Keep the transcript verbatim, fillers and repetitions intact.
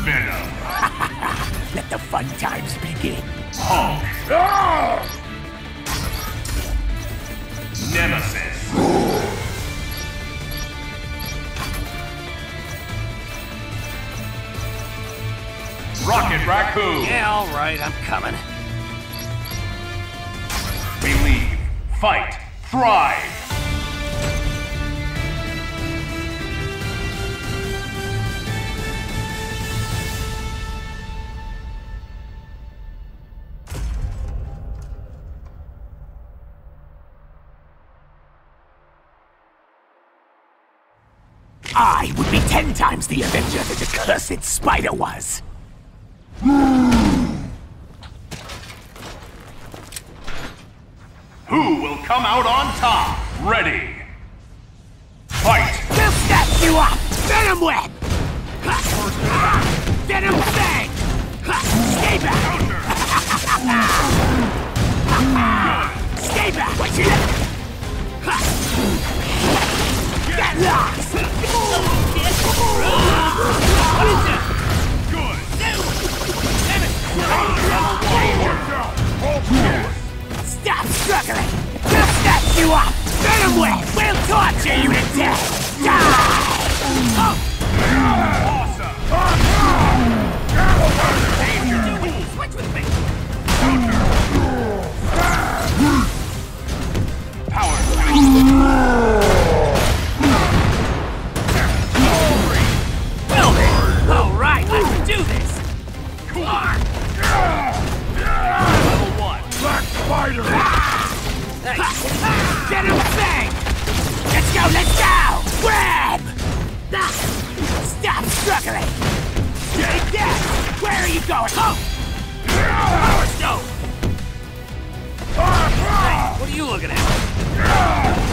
Venom. Let the fun times begin. Hulk. Nemesis. Rocket Raccoon. Yeah, all right, I'm coming. Believe. Fight. Thrive. I would be ten times the Avenger that the cursed spider was. Who will come out on top? Ready. Fight. We'll snap you up! Venom Web! Venom Fang! Stay back! Stay back! What you Get lost! What is it? Good. Stop struggling! We'll snatch you up! Venom Web! We'll torture you to death! Die! Awesome. Danger. Switch with me! Power. All right, let's do this! Level one. Black Spider! Venom Fang! Let's go, let's go! Grab! Stop struggling! Stay dead! Where are you going? Oh! Let's go! Hey, what are you looking at?